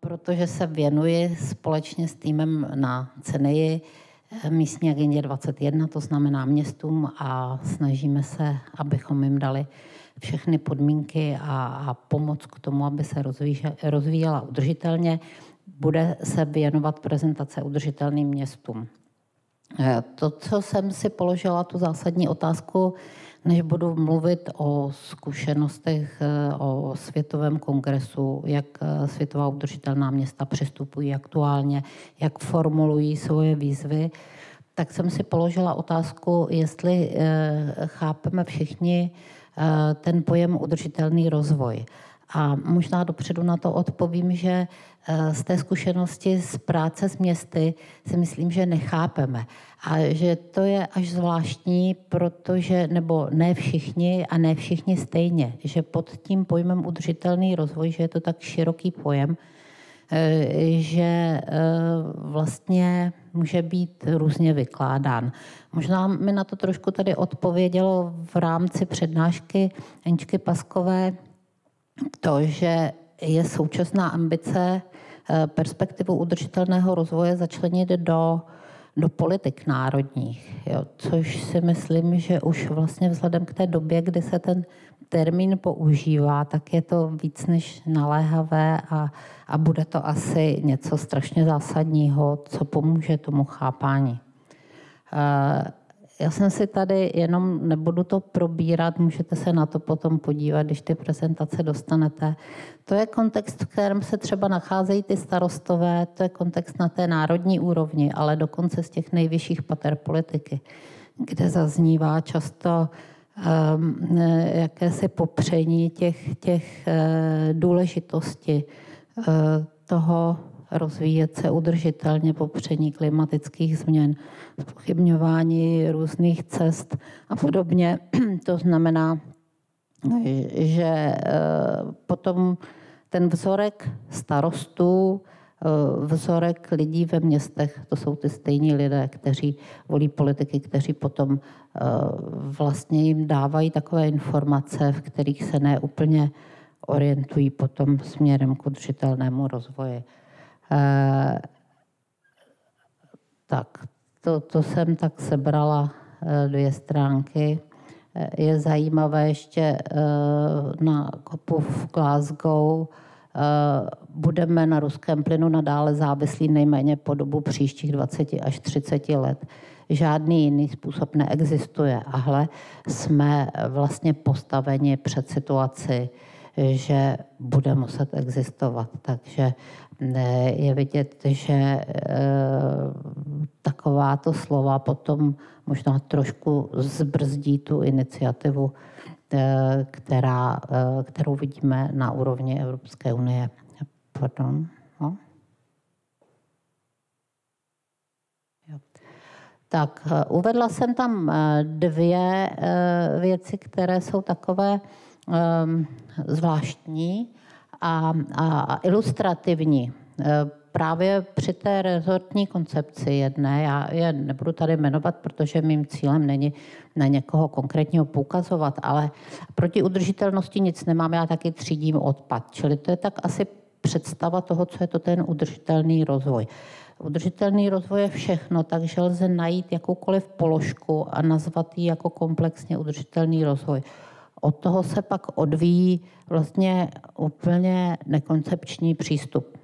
protože se věnuji společně s týmem na CENII místní agendě 21, to znamená městům, a snažíme se, abychom jim dali všechny podmínky a pomoc k tomu, aby se rozvíjela udržitelně. Bude se věnovat prezentace udržitelným městům. To, co jsem si položila, tu zásadní otázku, než budu mluvit o zkušenostech o Světovém kongresu, jak světová udržitelná města přistupují aktuálně, jak formulují svoje výzvy, tak jsem si položila otázku, jestli chápeme všichni ten pojem udržitelný rozvoj. A možná dopředu na to odpovím, že z té zkušenosti z práce s městy si myslím, že nechápeme. A že to je až zvláštní, protože, nebo ne všichni a ne všichni stejně, že pod tím pojmem udržitelný rozvoj, že je to tak široký pojem, že vlastně může být různě vykládán. Možná mi na to trošku tady odpovědělo v rámci přednášky Aničky Paskové to, že je současná ambice perspektivu udržitelného rozvoje začlenit do politik národních, jo, což si myslím, že už vlastně vzhledem k té době, kdy se ten termín používá, tak je to víc než naléhavé a bude to asi něco strašně zásadního, co pomůže tomu chápání. Já jsem si tady, jenom nebudu to probírat, můžete se na to potom podívat, když ty prezentace dostanete. To je kontext, v kterém se třeba nacházejí ty starostové, to je kontext na té národní úrovni, ale dokonce z těch nejvyšších pater politiky, kde zaznívá často jakési popření těch důležitosti toho rozvíjet se udržitelně, popření klimatických změn, zpochybňování různých cest a podobně. To znamená, že potom ten vzorek starostů, vzorek lidí ve městech, to jsou ty stejní lidé, kteří volí politiky, kteří potom vlastně jim dávají takové informace, v kterých se neúplně orientují potom směrem k udržitelnému rozvoji. Tak, to jsem tak sebrala 2 stránky. Je zajímavé ještě na kopu v Glasgow. Budeme na ruském plynu nadále závislí nejméně po dobu příštích 20 až 30 let. Žádný jiný způsob neexistuje. Ahle jsme vlastně postaveni před situaci, že bude muset existovat. Takže je vidět, že takováto slova potom možná trošku zbrzdí tu iniciativu, kterou vidíme na úrovni Evropské unie. Pardon. No. Tak, uvedla jsem tam 2 věci, které jsou takové zvláštní a ilustrativní. Právě při té rezortní koncepci jedné, já je nebudu tady jmenovat, protože mým cílem není na někoho konkrétního poukazovat, ale proti udržitelnosti nic nemám, já taky třídím odpad. Čili to je tak asi představa toho, co je to ten udržitelný rozvoj. Udržitelný rozvoj je všechno, takže lze najít jakoukoliv položku a nazvat ji jako komplexně udržitelný rozvoj. Od toho se pak odvíjí vlastně úplně nekoncepční přístup.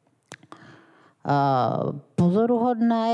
Pozoruhodné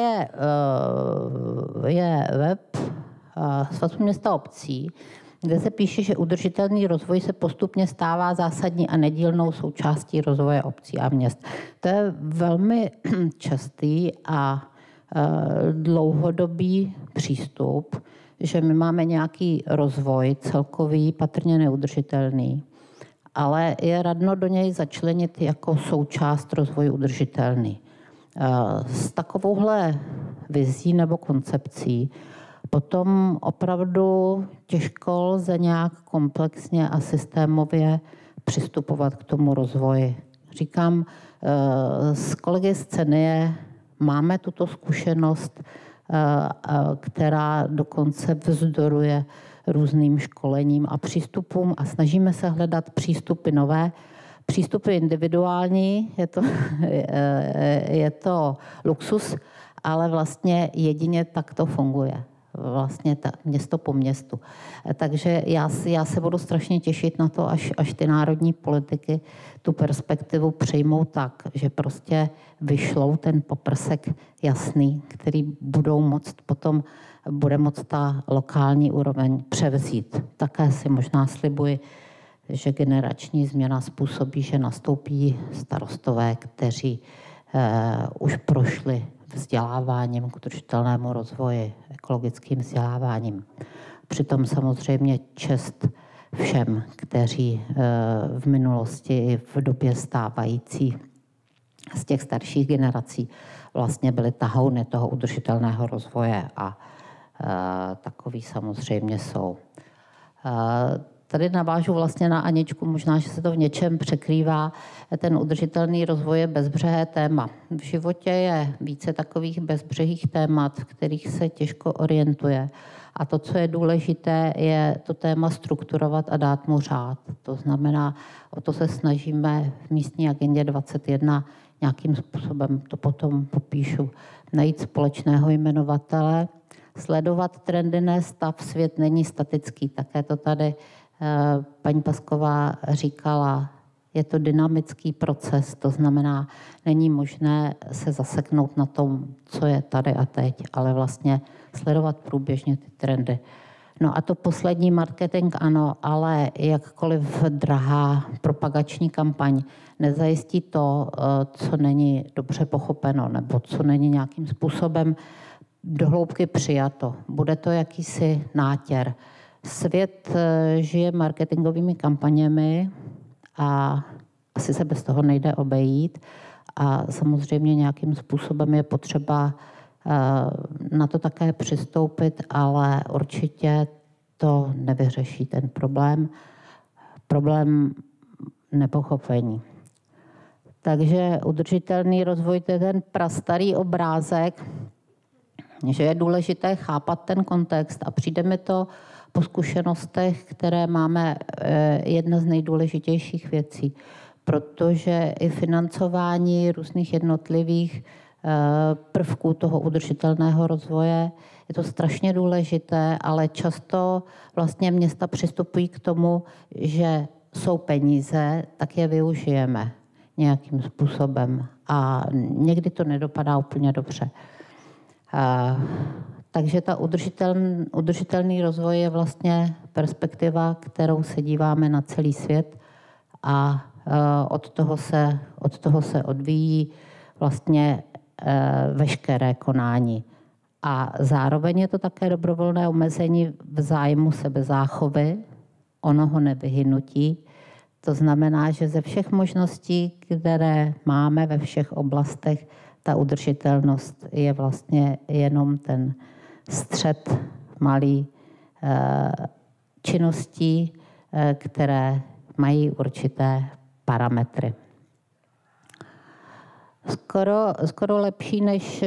je web Svazu měst a obcí, kde se píše, že udržitelný rozvoj se postupně stává zásadní a nedílnou součástí rozvoje obcí a měst. To je velmi častý a dlouhodobý přístup, že my máme nějaký rozvoj celkový, patrně neudržitelný, ale je radno do něj začlenit jako součást rozvoje udržitelný. S takovouhle vizí nebo koncepcí potom opravdu těžko lze nějak komplexně a systémově přistupovat k tomu rozvoji. Říkám, s kolegy z CENIE máme tuto zkušenost, která dokonce vzdoruje různým školením a přístupům a snažíme se hledat přístupy nové, Přístup je individuální, je to luxus, ale vlastně jedině tak to funguje. Vlastně město po městu. Takže já se budu strašně těšit na to, až ty národní politiky tu perspektivu přijmou tak, že prostě vyšlou ten poprsek jasný, který budou moct potom, bude moct ta lokální úroveň převzít. Také si možná slibuji, že generační změna způsobí, že nastoupí starostové, kteří už prošli vzděláváním k udržitelnému rozvoji, ekologickým vzděláváním. Přitom samozřejmě čest všem, kteří v minulosti i v době stávající z těch starších generací vlastně byli tahouny toho udržitelného rozvoje a takový samozřejmě jsou. Tady navážu vlastně na Aničku, možná, že se to v něčem překrývá. Ten udržitelný rozvoj je bezbřehé téma. V životě je více takových bezbřehých témat, v kterých se těžko orientuje. A to, co je důležité, je to téma strukturovat a dát mu řád. To znamená, o to se snažíme v místní agendě 21 nějakým způsobem, to potom popíšu, najít společného jmenovatele, sledovat trendy, ne stav, svět není statický, také to tady paní Pasková říkala, je to dynamický proces, to znamená, není možné se zaseknout na tom, co je tady a teď, ale vlastně sledovat průběžně ty trendy. No a to poslední marketing, ano, ale jakkoliv drahá propagační kampaň nezajistí to, co není dobře pochopeno nebo co není nějakým způsobem dohloubky přijato. Bude to jakýsi nátěr. Svět žije marketingovými kampaněmi a asi se bez toho nejde obejít. A samozřejmě nějakým způsobem je potřeba na to také přistoupit, ale určitě to nevyřeší ten problém. Problém nepochopení. Takže udržitelný rozvoj, to je ten prastarý obrázek, že je důležité chápat ten kontext a přijde mi to po zkušenostech, které máme, jedna z nejdůležitějších věcí, protože i financování různých jednotlivých prvků toho udržitelného rozvoje je to strašně důležité, ale často vlastně města přistupují k tomu, že jsou peníze, tak je využijeme nějakým způsobem a někdy to nedopadá úplně dobře. Takže ta udržitelný rozvoj je vlastně perspektiva, kterou se díváme na celý svět a od toho se odvíjí vlastně veškeré konání. A zároveň je to také dobrovolné omezení v zájmu sebezáchovy, onoho nevyhynutí. To znamená, že ze všech možností, které máme ve všech oblastech, ta udržitelnost je vlastně jenom ten střed malý činností, které určité parametry. Skoro lepší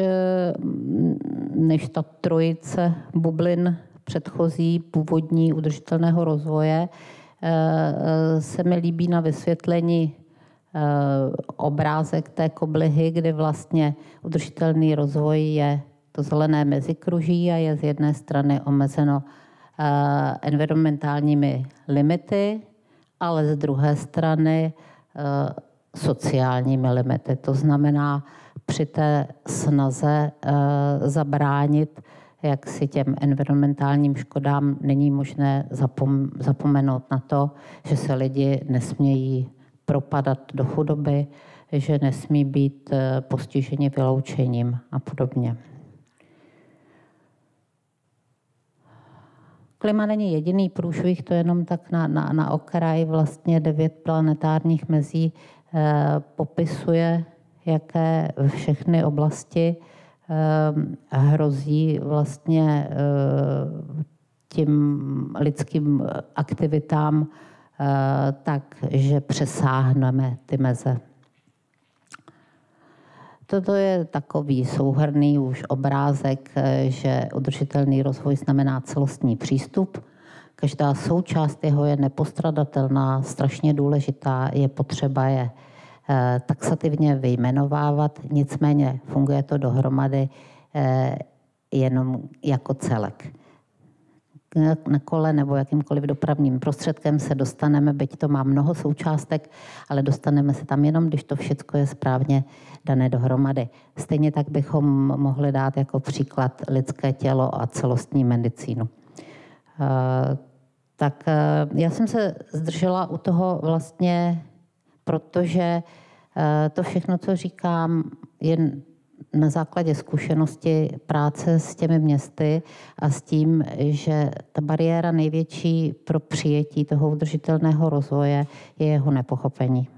než ta trojice bublin předchozí původní udržitelného rozvoje se mi líbí na vysvětlení obrázek té koblihy, kdy vlastně udržitelný rozvoj je to zelené mezikruží a je z jedné strany omezeno environmentálními limity, ale z druhé strany sociálními limity. To znamená při té snaze zabránit jak si těm environmentálním škodám není možné zapomenout na to, že se lidi nesmějí propadat do chudoby, že nesmí být postiženi vyloučením a podobně. Klima není jediný průšvih, to je jenom tak na okraj. Vlastně 9 planetárních mezí popisuje, jaké všechny oblasti hrozí vlastně tím lidským aktivitám tak, že přesáhneme ty meze. Toto je takový souhrnný už obrázek, že udržitelný rozvoj znamená celostní přístup, každá součást jeho je nepostradatelná, strašně důležitá, je potřeba je taxativně vyjmenovávat, nicméně funguje to dohromady jenom jako celek. Na kole nebo jakýmkoliv dopravním prostředkem se dostaneme, byť to má mnoho součástek, ale dostaneme se tam jenom, když to všechno je správně dané dohromady. Stejně tak bychom mohli dát jako příklad lidské tělo a celostní medicínu. Tak já jsem se zdržela u toho vlastně, protože to všechno, co říkám, je na základě zkušenosti práce s těmi městy a s tím, že ta bariéra největší pro přijetí toho udržitelného rozvoje je jeho nepochopení.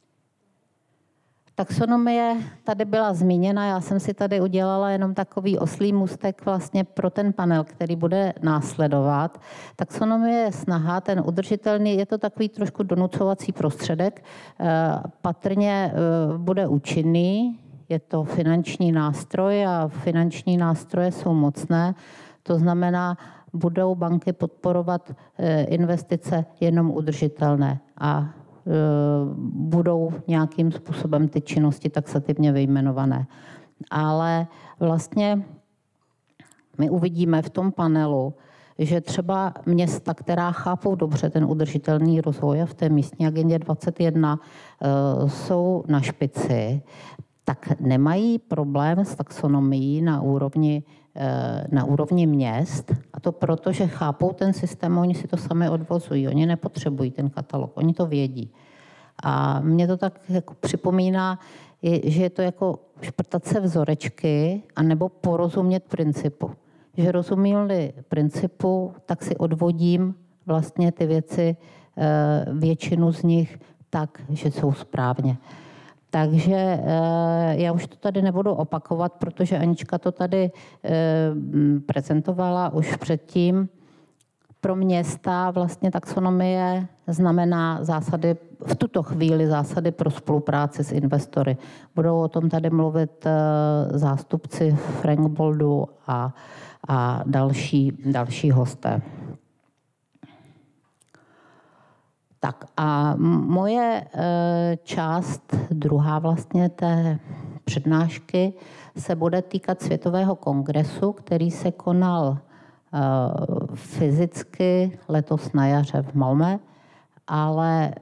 Taxonomie tady byla zmíněna, já jsem si tady udělala jenom takový oslí můstek vlastně pro ten panel, který bude následovat. Taxonomie je snaha, ten udržitelný, je to takový trošku donucovací prostředek, patrně bude účinný, je to finanční nástroj a finanční nástroje jsou mocné, to znamená, budou banky podporovat investice jenom udržitelné a budou nějakým způsobem ty činnosti taxativně vyjmenované. Ale vlastně my uvidíme v tom panelu, že třeba města, která chápou dobře ten udržitelný rozvoj a v té místní agendě 21 jsou na špici, tak nemají problém s taxonomií na úrovni měst, a to proto, že chápou ten systém, oni si to sami odvozují, oni nepotřebují ten katalog, oni to vědí. A mě to tak jako připomíná, že je to jako šprtat se vzorečky anebo porozumět principu. Že rozumím-li principu, tak si odvodím vlastně ty věci, většinu z nich tak, že jsou správně. Takže já už to tady nebudu opakovat, protože Anička to tady prezentovala už předtím. Pro města vlastně taxonomie znamená zásady, v tuto chvíli zásady pro spolupráci s investory. Budou o tom tady mluvit zástupci Frank Boldu a další hosté. Tak a moje část, druhá vlastně té přednášky, se bude týkat Světového kongresu, který se konal fyzicky letos na jaře v Malmö, ale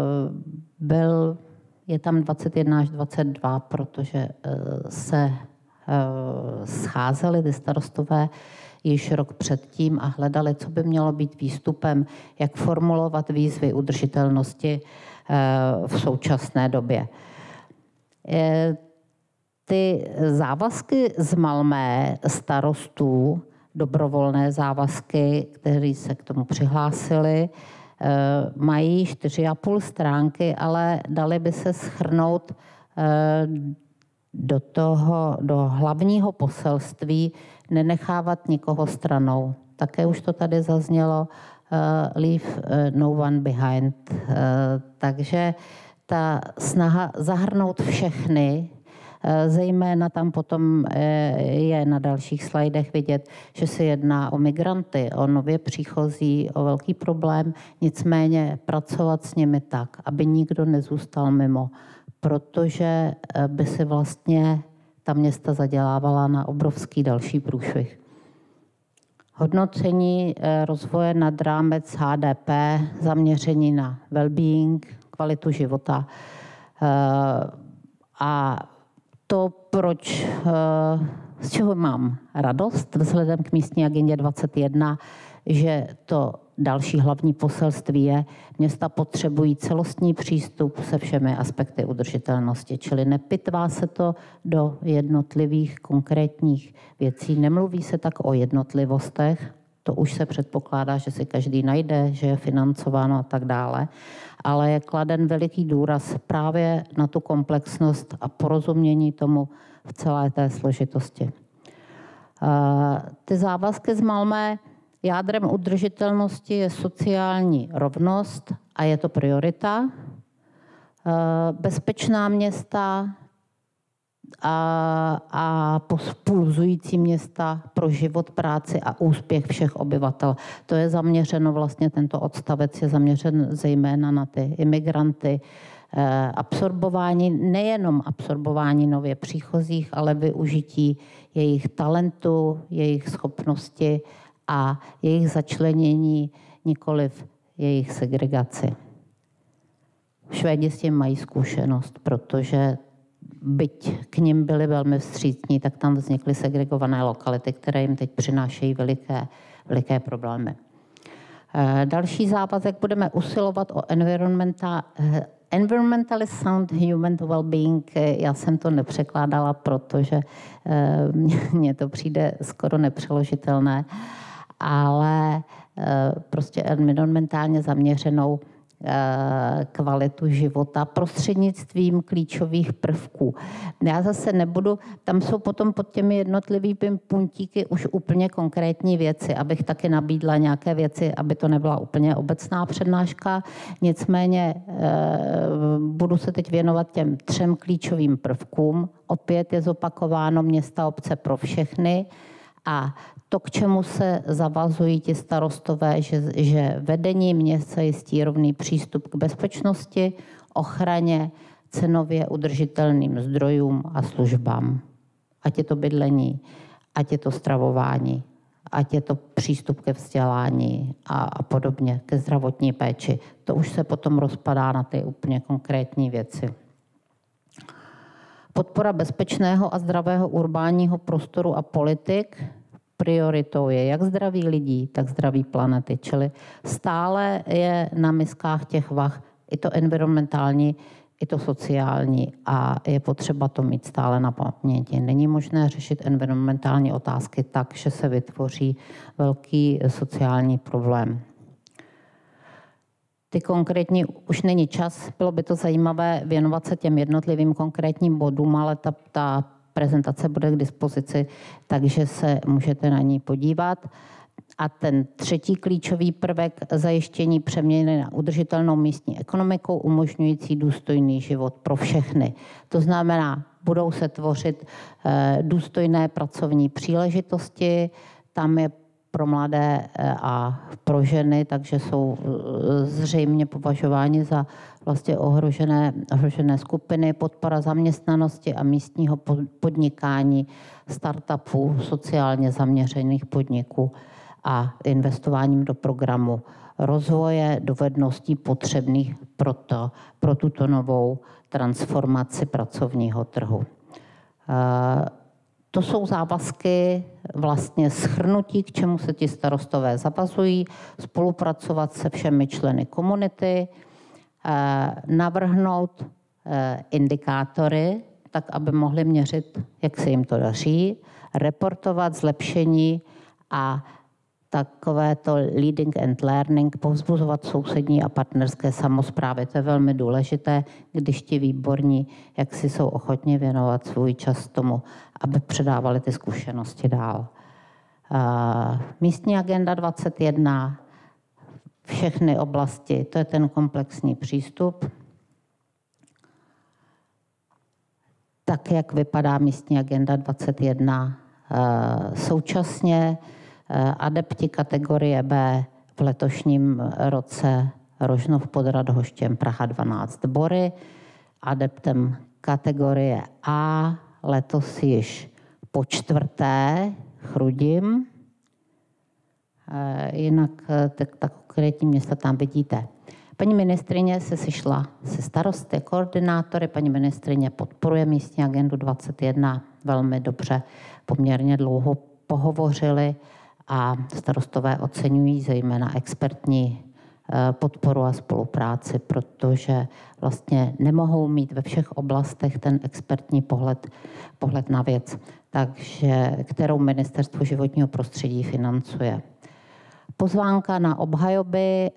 je tam 21 až 22, protože se scházeli ty starostové již rok předtím a hledali, co by mělo být výstupem, jak formulovat výzvy udržitelnosti v současné době. Ty závazky z Malmö starostů, dobrovolné závazky, kteří se k tomu přihlásili, mají 4,5 stránky, ale dali by se shrnout do hlavního poselství, nenechávat nikoho stranou. Také už to tady zaznělo, leave no one behind. Takže ta snaha zahrnout všechny, zejména tam potom je na dalších slajdech vidět, že se jedná o migranty, o nově příchozí, o velký problém, nicméně pracovat s nimi tak, aby nikdo nezůstal mimo, protože by si vlastně ta města zadělávala na obrovský další průšvih. Hodnocení rozvoje nad rámec HDP, zaměření na well-being, kvalitu života. A to, z čeho mám radost vzhledem k místní agendě 21, že to další hlavní poselství je, města potřebují celostní přístup se všemi aspekty udržitelnosti, čili nepitvá se to do jednotlivých konkrétních věcí. Nemluví se tak o jednotlivostech, to už se předpokládá, že si každý najde, že je financováno a tak dále, ale je kladen veliký důraz právě na tu komplexnost a porozumění tomu v celé té složitosti. Ty závazky z Malmö, jádrem udržitelnosti je sociální rovnost a je to priorita. Bezpečná města, a pulzující města pro život, práci a úspěch všech obyvatel. To je zaměřeno, vlastně tento odstavec je zaměřen zejména na ty imigranty, absorbování, nejenom absorbování nově příchozích, ale využití jejich talentu, jejich schopnosti a jejich začlenění, nikoliv jejich segregaci. Švédi s tím mají zkušenost, protože byť k nim byli velmi vstřícní, tak tam vznikly segregované lokality, které jim teď přinášejí veliké problémy. Další závazek, budeme usilovat o environmentally sound human well-being. Já jsem to nepřekládala, protože mně to přijde skoro nepřeložitelné, ale prostě environmentálně zaměřenou kvalitu života prostřednictvím klíčových prvků. Já zase nebudu, tam jsou potom pod těmi jednotlivými puntíky už úplně konkrétní věci, abych taky nabídla nějaké věci, aby to nebyla úplně obecná přednáška. Nicméně budu se teď věnovat těm 3 klíčovým prvkům. Opět je zopakováno města, obce pro všechny a to, k čemu se zavazují ti starostové, že vedení měst zajistí rovný přístup k bezpečnosti, ochraně, cenově udržitelným zdrojům a službám. Ať je to bydlení, ať je to stravování, ať je to přístup ke vzdělání a podobně, ke zdravotní péči. To už se potom rozpadá na ty úplně konkrétní věci. Podpora bezpečného a zdravého urbánního prostoru a politik. Prioritou je jak zdraví lidí, tak zdraví planety. Čili stále je na miskách těch vah i to environmentální, i to sociální a je potřeba to mít stále na paměti. Není možné řešit environmentální otázky tak, že se vytvoří velký sociální problém. Ty konkrétní, už není čas, bylo by to zajímavé věnovat se těm jednotlivým konkrétním bodům, ale ta prezentace bude k dispozici, takže se můžete na ní podívat. A ten 3. klíčový prvek, zajištění přeměny na udržitelnou místní ekonomikou, umožňující důstojný život pro všechny. To znamená, budou se tvořit důstojné pracovní příležitosti, tam je pro mladé a pro ženy, takže jsou zřejmě považováni za vlastně ohrožené skupiny, podpora zaměstnanosti a místního podnikání, startupů, sociálně zaměřených podniků a investováním do programu rozvoje dovedností potřebných pro tuto novou transformaci pracovního trhu. To jsou závazky, vlastně shrnutí, k čemu se ti starostové zavazují, spolupracovat se všemi členy komunity, navrhnout indikátory, tak aby mohli měřit, jak se jim to daří, reportovat zlepšení a takovéto leading and learning, povzbuzovat sousední a partnerské samosprávy. To je velmi důležité, když ti výborní, jak si jsou ochotně věnovat svůj čas tomu, aby předávali ty zkušenosti dál. Místní agenda 21, všechny oblasti, to je ten komplexní přístup. Tak, jak vypadá místní agenda 21 současně, adepti kategorie B v letošním roce Rožnov pod Radhoštěm, Praha 12 Bory, adeptem kategorie A letos již po 4. Chrudim. Jinak ta konkrétní města tam vidíte. Paní ministryně se sešla se starosty, koordinátory. Paní ministryně podporuje místní agendu 21 velmi dobře, poměrně dlouho pohovořili a starostové oceňují zejména expertní podporu a spolupráci, protože vlastně nemohou mít ve všech oblastech ten expertní pohled na věc, takže kterou Ministerstvo životního prostředí financuje. Pozvánka na obhajoby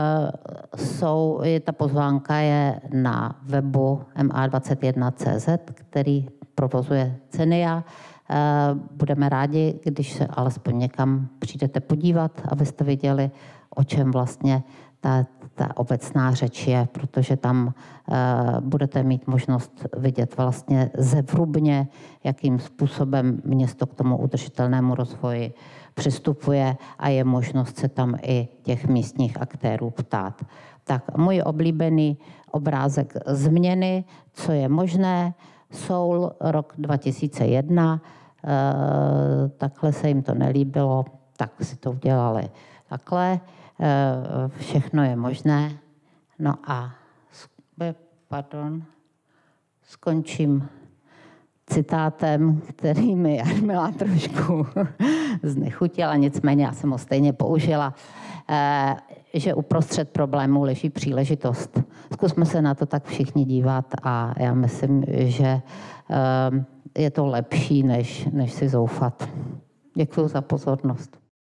ta pozvánka je na webu ma21.cz, který provozuje CENIA. Budeme rádi, když se alespoň někam přijdete podívat, abyste viděli, o čem vlastně ta obecná řeč je, protože tam budete mít možnost vidět vlastně zevrubně, jakým způsobem město k tomu udržitelnému rozvoji přistupuje a je možnost se tam i těch místních aktérů ptát. Tak můj oblíbený obrázek změny, co je možné, Soul, rok 2001, takhle se jim to nelíbilo, tak si to udělali takhle, všechno je možné. No a skončím citátem, který mi Jarmila trošku znechutila, nicméně já jsem ho stejně použila, že uprostřed problému leží příležitost. Zkusme se na to tak všichni dívat a já myslím, že je to lepší, než si zoufat. Děkuji za pozornost.